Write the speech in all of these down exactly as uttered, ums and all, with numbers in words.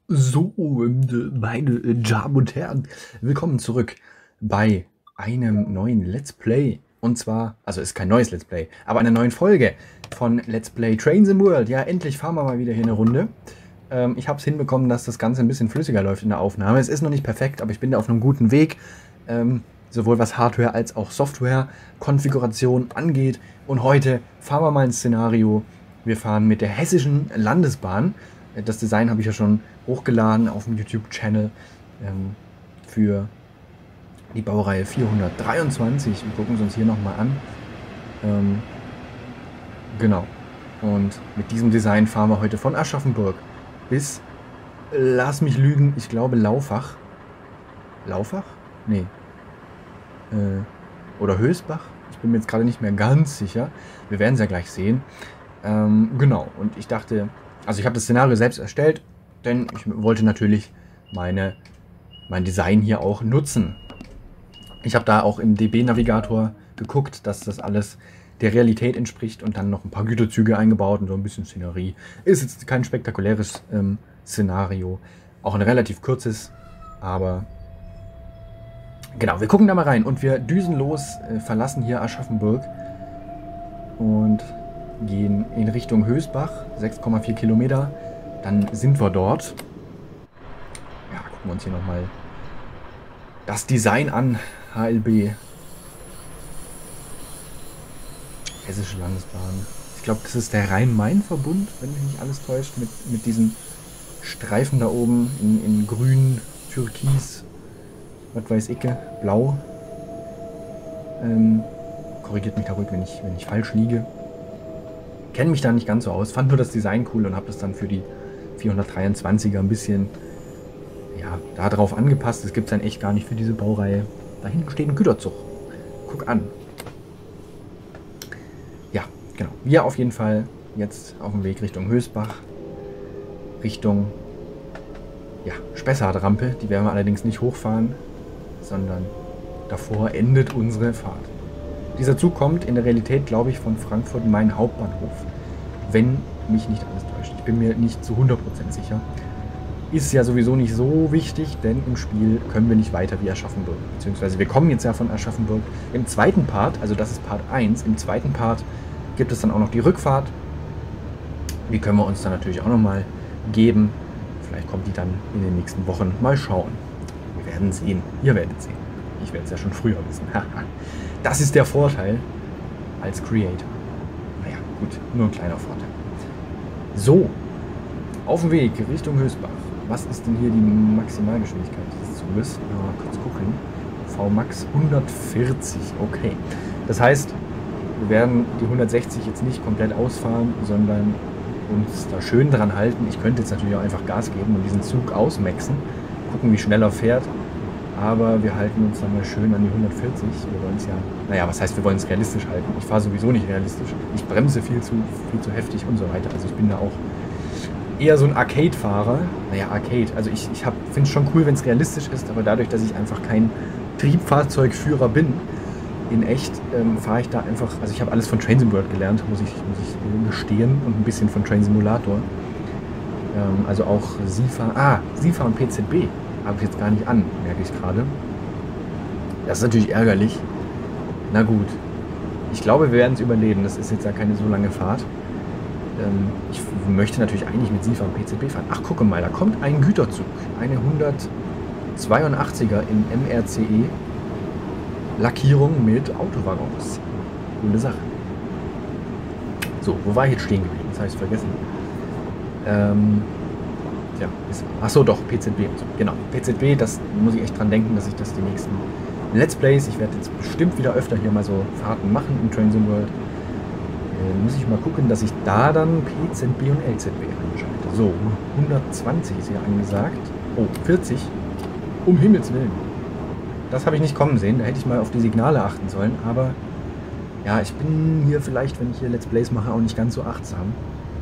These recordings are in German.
So, meine Damen und Herren, willkommen zurück bei einem neuen Let's Play. Und zwar, also ist kein neues Let's Play, aber einer neuen Folge von Let's Play Train Sim World. Ja, endlich fahren wir mal wieder hier eine Runde. Ähm, ich habe es hinbekommen, dass das Ganze ein bisschen flüssiger läuft in der Aufnahme. Es ist noch nicht perfekt, aber ich bin da auf einem guten Weg. Ähm, sowohl was Hardware als auch Software-Konfiguration angeht. Und heute fahren wir mal ein Szenario. Wir fahren mit der Hessischen Landesbahn. Das Design habe ich ja schon hochgeladen auf dem YouTube-Channel ähm, für die Baureihe vierhundertdreiundzwanzig. Wir gucken es uns hier nochmal an. Ähm, genau. Und mit diesem Design fahren wir heute von Aschaffenburg bis, lass mich lügen, ich glaube Laufach. Laufach? Nee. Äh, oder Hösbach? Ich bin mir jetzt gerade nicht mehr ganz sicher. Wir werden es ja gleich sehen. Ähm, genau. Und ich dachte, also ich habe das Szenario selbst erstellt, denn ich wollte natürlich meine, mein Design hier auch nutzen. Ich habe da auch im D B-Navigator geguckt, dass das alles der Realität entspricht und dann noch ein paar Güterzüge eingebaut und so ein bisschen Szenerie. Ist jetzt kein spektakuläres ähm, Szenario, auch ein relativ kurzes, aber genau, wir gucken da mal rein und wir düsen los, äh, verlassen hier Aschaffenburg und gehen in Richtung Hösbach, sechs Komma vier Kilometer. Dann sind wir dort. Ja, gucken wir uns hier nochmal das Design an. H L B. Hessische Landesbahn. Ich glaube, das ist der Rhein-Main-Verbund, wenn mich nicht alles täuscht, mit, mit diesen Streifen da oben in, in grün, türkis, was weiß ich, blau. Ähm, korrigiert mich da ruhig, wenn ich, wenn ich falsch liege. Kenne mich da nicht ganz so aus, fand nur das Design cool und habe das dann für die vierhundertdreiundzwanziger ein bisschen ja, darauf angepasst. Das gibt es dann echt gar nicht für diese Baureihe. Da hinten steht ein Güterzug. Guck an. Ja, genau. Wir auf jeden Fall jetzt auf dem Weg Richtung Hösbach. Richtung ja, Spessartrampe. Die werden wir allerdings nicht hochfahren, sondern davor endet unsere Fahrt. Dieser Zug kommt in der Realität, glaube ich, von Frankfurt Main Hauptbahnhof. Wenn mich nicht alles täuscht. Ich bin mir nicht zu hundert Prozent sicher. Ist ja sowieso nicht so wichtig, denn im Spiel können wir nicht weiter wie Aschaffenburg. Beziehungsweise wir kommen jetzt ja von Aschaffenburg. Im zweiten Part, also das ist Part eins, im zweiten Part gibt es dann auch noch die Rückfahrt. Die können wir uns dann natürlich auch nochmal geben. Vielleicht kommt die dann in den nächsten Wochen. Mal schauen. Wir werden sehen. Ihr werdet sehen. Ich werde es ja schon früher wissen. Das ist der Vorteil als Creator. Naja, gut, nur ein kleiner Vorteil. So, auf dem Weg Richtung Hösbach. Was ist denn hier die Maximalgeschwindigkeit dieses Zuges? Mal kurz gucken. V Max hundertvierzig, okay. Das heißt, wir werden die hundertsechzig jetzt nicht komplett ausfahren, sondern uns da schön dran halten. Ich könnte jetzt natürlich auch einfach Gas geben und diesen Zug ausmaxen. Gucken, wie schnell er fährt. Aber wir halten uns dann mal schön an die hundertvierzig. Wir wollen es ja, naja, was heißt, wir wollen es realistisch halten? Ich fahre sowieso nicht realistisch. Ich bremse viel zu, viel zu heftig und so weiter. Also ich bin da auch eher so ein Arcade-Fahrer. Naja, Arcade. Also ich, ich finde es schon cool, wenn es realistisch ist, aber dadurch, dass ich einfach kein Triebfahrzeugführer bin, in echt ähm, fahre ich da einfach, also ich habe alles von Train Sim World gelernt, muss ich, muss ich gestehen, und ein bisschen von Train Simulator. Ähm, also auch SIFA, ah, SIFA und P Z B. Habe ich jetzt gar nicht an, merke ich gerade. Das ist natürlich ärgerlich. Na gut. Ich glaube, wir werden es überleben. Das ist jetzt ja keine so lange Fahrt. Ähm, ich möchte natürlich eigentlich mit SIFA und P Z B fahren. Ach, gucke mal, da kommt ein Güterzug. Eine hundertzweiundachtziger in M R C E. Lackierung mit Autowaggons. Coole Sache. So, wo war ich jetzt stehen geblieben? Das habe ich vergessen. Ähm... Ja, achso, doch, P Z B und so. Genau, P Z B, das muss ich echt dran denken, dass ich das die nächsten Let's Plays, ich werde jetzt bestimmt wieder öfter hier mal so Fahrten machen im Train Sim World. Äh, muss ich mal gucken, dass ich da dann P Z B und L Z B anschalte. So, hundertzwanzig ist hier angesagt. Oh, vierzig. Um Himmels Willen. Das habe ich nicht kommen sehen, da hätte ich mal auf die Signale achten sollen, aber ja, ich bin hier vielleicht, wenn ich hier Let's Plays mache, auch nicht ganz so achtsam.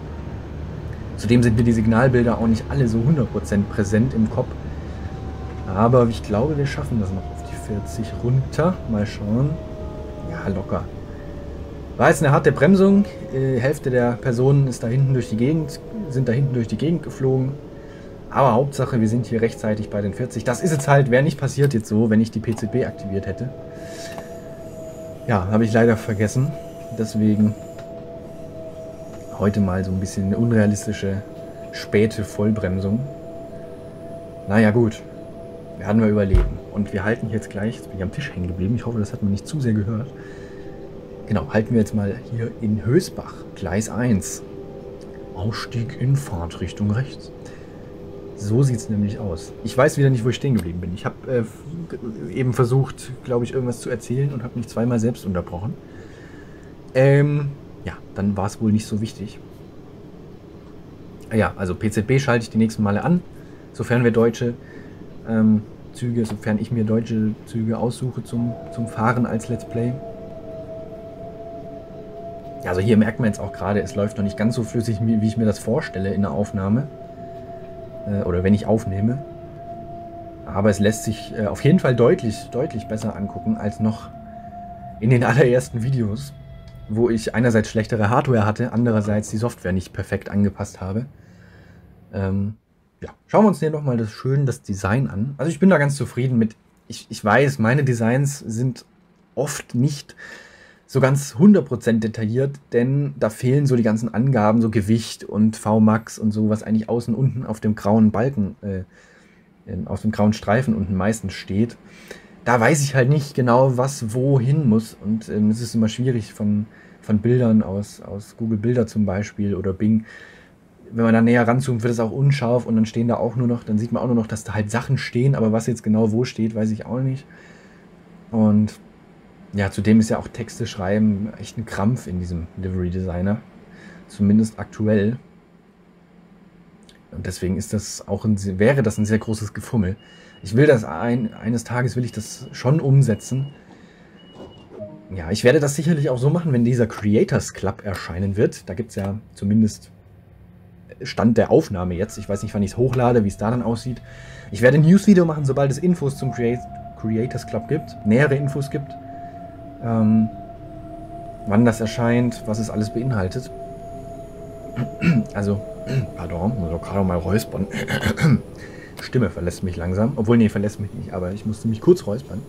Zudem sind mir die Signalbilder auch nicht alle so hundert Prozent präsent im Kopf. Aber ich glaube, wir schaffen das noch auf die vierzig runter. Mal schauen. Ja, locker. War jetzt eine harte Bremsung. Die Hälfte der Personen ist da hinten durch die Gegend, sind da hinten durch die Gegend geflogen. Aber Hauptsache, wir sind hier rechtzeitig bei den vierzig. Das ist jetzt halt, wäre nicht passiert jetzt so, wenn ich die P C B aktiviert hätte. Ja, habe ich leider vergessen. Deswegen heute mal so ein bisschen eine unrealistische späte Vollbremsung. Naja gut, werden wir überleben. Und wir halten jetzt gleich, jetzt bin ich am Tisch hängen geblieben, ich hoffe, das hat man nicht zu sehr gehört. Genau, halten wir jetzt mal hier in Hösbach, Gleis eins. Ausstieg in Fahrtrichtung rechts. So sieht es nämlich aus. Ich weiß wieder nicht, wo ich stehen geblieben bin. Ich habe äh, eben versucht, glaube ich, irgendwas zu erzählen und habe mich zweimal selbst unterbrochen. Ähm, ja, dann war es wohl nicht so wichtig. Ja, also P Z B schalte ich die nächsten Male an, sofern wir deutsche ähm, Züge, sofern ich mir deutsche Züge aussuche zum, zum Fahren als Let's Play. Ja, also hier merkt man jetzt auch gerade, es läuft noch nicht ganz so flüssig, wie ich mir das vorstelle in der Aufnahme. Äh, oder wenn ich aufnehme. Aber es lässt sich äh, auf jeden Fall deutlich, deutlich besser angucken als noch in den allerersten Videos, wo ich einerseits schlechtere Hardware hatte, andererseits die Software nicht perfekt angepasst habe. Ähm, ja, schauen wir uns hier nochmal das schön das Design an. Also ich bin da ganz zufrieden mit. Ich, ich weiß, meine Designs sind oft nicht so ganz hundert Prozent detailliert, denn da fehlen so die ganzen Angaben, so Gewicht und V Max und so, was eigentlich außen unten auf dem grauen Balken, äh, auf dem grauen Streifen unten meistens steht. Da weiß ich halt nicht genau, was wohin muss. Und ähm, es ist immer schwierig von, von Bildern aus, aus Google Bilder zum Beispiel oder Bing. Wenn man da näher ranzoomt, wird es auch unscharf und dann stehen da auch nur noch, dann sieht man auch nur noch, dass da halt Sachen stehen, aber was jetzt genau wo steht, weiß ich auch nicht. Und ja, zudem ist ja auch Texte schreiben echt ein Krampf in diesem Livery Designer. Zumindest aktuell. Und deswegen ist das auch ein, wäre das ein sehr großes Gefummel. Ich will das ein, eines Tages will ich das schon umsetzen. Ja, ich werde das sicherlich auch so machen, wenn dieser Creators Club erscheinen wird. Da gibt es ja zumindest Stand der Aufnahme jetzt. Ich weiß nicht, wann ich es hochlade, wie es da dann aussieht. Ich werde ein News-Video machen, sobald es Infos zum Creators Club gibt, nähere Infos gibt. Ähm, wann das erscheint, was es alles beinhaltet. Also, pardon, muss auch gerade mal räuspern. Stimme verlässt mich langsam. Obwohl, nee, verlässt mich nicht, aber ich musste mich kurz räuspern.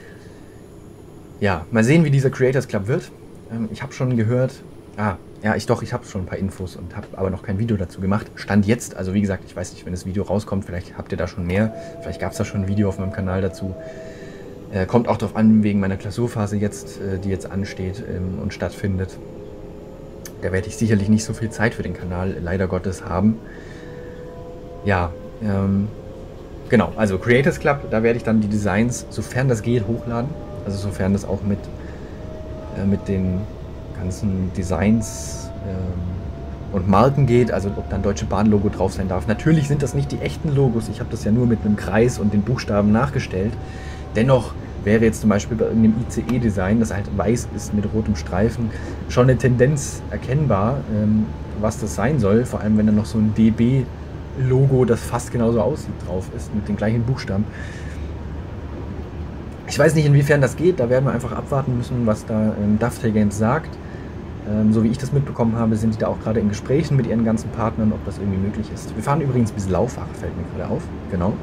Ja, mal sehen, wie dieser Creators Club wird. Ähm, ich habe schon gehört, ah, ja, ich doch, ich habe schon ein paar Infos und habe aber noch kein Video dazu gemacht. Stand jetzt, also wie gesagt, ich weiß nicht, wenn das Video rauskommt, vielleicht habt ihr da schon mehr. Vielleicht gab es da schon ein Video auf meinem Kanal dazu. Äh, kommt auch darauf an, wegen meiner Klausurphase jetzt, äh, die jetzt ansteht ähm, und stattfindet. Da werde ich sicherlich nicht so viel Zeit für den Kanal, leider Gottes, haben. Ja, ähm, genau, also Creators Club, da werde ich dann die Designs, sofern das geht, hochladen. Also sofern das auch mit, äh, mit den ganzen Designs ähm, und Marken geht, also ob dann Deutsche Bahn Logo drauf sein darf. Natürlich sind das nicht die echten Logos, ich habe das ja nur mit einem Kreis und den Buchstaben nachgestellt. Dennoch wäre jetzt zum Beispiel bei irgendeinem I C E-Design, das halt weiß ist mit rotem Streifen, schon eine Tendenz erkennbar, ähm, was das sein soll. Vor allem, wenn dann noch so ein D B-Logo, das fast genauso aussieht, drauf ist, mit den gleichen Buchstaben. Ich weiß nicht, inwiefern das geht. Da werden wir einfach abwarten müssen, was da ähm, Dovetail Games sagt. Ähm, so wie ich das mitbekommen habe, sind die da auch gerade in Gesprächen mit ihren ganzen Partnern, ob das irgendwie möglich ist. Wir fahren übrigens bis Laufach, fällt mir gerade auf. Genau.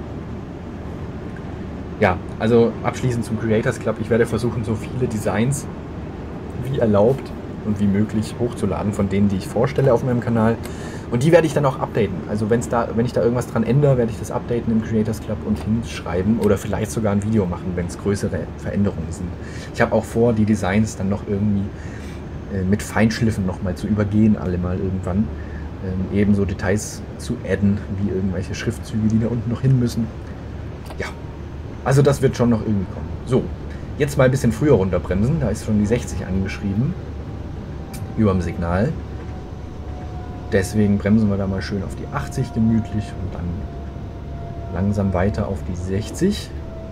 Ja, also abschließend zum Creators Club. Ich werde versuchen, so viele Designs wie erlaubt und wie möglich hochzuladen von denen, die ich vorstelle auf meinem Kanal. Und die werde ich dann auch updaten. Also wenn's da, wenn ich da irgendwas dran ändere, werde ich das updaten im Creators Club und hinschreiben oder vielleicht sogar ein Video machen, wenn es größere Veränderungen sind. Ich habe auch vor, die Designs dann noch irgendwie äh, mit Feinschliffen nochmal zu übergehen, alle mal irgendwann. Ähm, ebenso Details zu adden, wie irgendwelche Schriftzüge, die da unten noch hin müssen. Ja. Also das wird schon noch irgendwie kommen. So, jetzt mal ein bisschen früher runterbremsen. Da ist schon die sechzig angeschrieben. Über dem Signal. Deswegen bremsen wir da mal schön auf die achtzig gemütlich und dann langsam weiter auf die sechzig.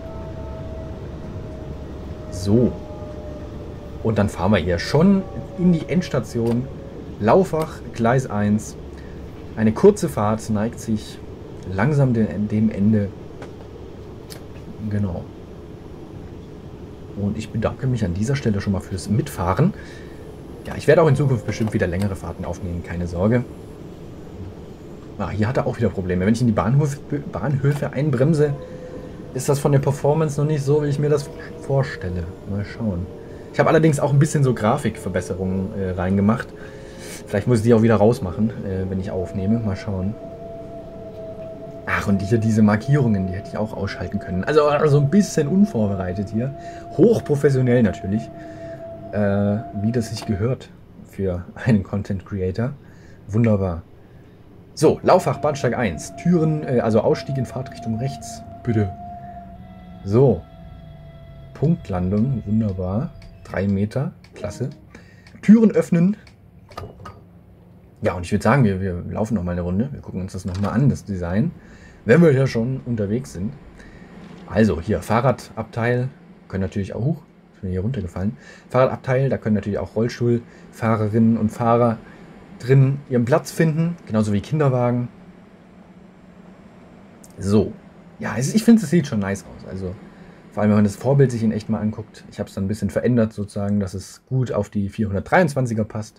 So. Und dann fahren wir hier schon in die Endstation. Laufach, Gleis eins. Eine kurze Fahrt neigt sich langsam dem Ende. Genau. Und ich bedanke mich an dieser Stelle schon mal fürs Mitfahren. Ja, ich werde auch in Zukunft bestimmt wieder längere Fahrten aufnehmen, keine Sorge. Ah, hier hat er auch wieder Probleme. Wenn ich in die Bahnhof, Bahnhöfe einbremse, ist das von der Performance noch nicht so, wie ich mir das vorstelle. Mal schauen. Ich habe allerdings auch ein bisschen so Grafikverbesserungen äh, reingemacht. Vielleicht muss ich die auch wieder rausmachen, äh, wenn ich aufnehme. Mal schauen. Ach, und hier diese Markierungen, die hätte ich auch ausschalten können. Also so also ein bisschen unvorbereitet hier. Hochprofessionell natürlich. Äh, wie das sich gehört für einen Content Creator. Wunderbar. So, Lauffach Bahnsteig eins. Türen, äh, also Ausstieg in Fahrtrichtung rechts. Bitte. So. Punktlandung. Wunderbar. Drei Meter. Klasse. Türen öffnen. Ja, und ich würde sagen, wir, wir laufen noch mal eine Runde. Wir gucken uns das noch mal an, das Design. Wenn wir hier schon unterwegs sind. Also, hier Fahrradabteil. Können natürlich auch... Huch, ist mir hier runtergefallen. Fahrradabteil, da können natürlich auch Rollstuhlfahrerinnen und Fahrer drin ihren Platz finden. Genauso wie Kinderwagen. So. Ja, es, ich finde, es sieht schon nice aus. Also, vor allem, wenn man das Vorbild sich in echt mal anguckt. Ich habe es dann ein bisschen verändert, sozusagen, dass es gut auf die vierhundertdreiundzwanziger passt.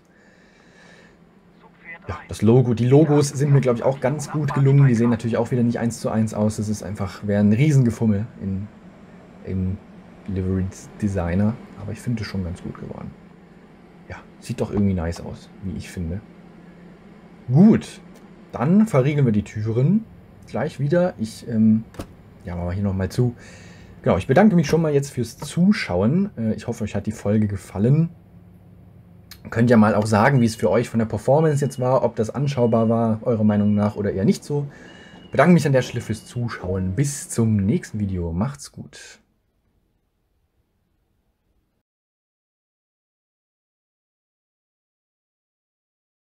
Ja, das Logo, die Logos sind mir, glaube ich, auch ganz gut gelungen. Die sehen natürlich auch wieder nicht eins zu eins aus. Es ist einfach, wäre ein Riesengefummel in, im Livery Designer. Aber ich finde es schon ganz gut geworden. Ja, sieht doch irgendwie nice aus, wie ich finde. Gut, dann verriegeln wir die Türen gleich wieder. Ich, ähm, ja, machen wir hier nochmal zu. Genau, ich bedanke mich schon mal jetzt fürs Zuschauen. Äh, ich hoffe, euch hat die Folge gefallen. Könnt ja mal auch sagen, wie es für euch von der Performance jetzt war, ob das anschaubar war, eurer Meinung nach, oder eher nicht so. Bedanke mich an der Stelle fürs Zuschauen. Bis zum nächsten Video. Macht's gut.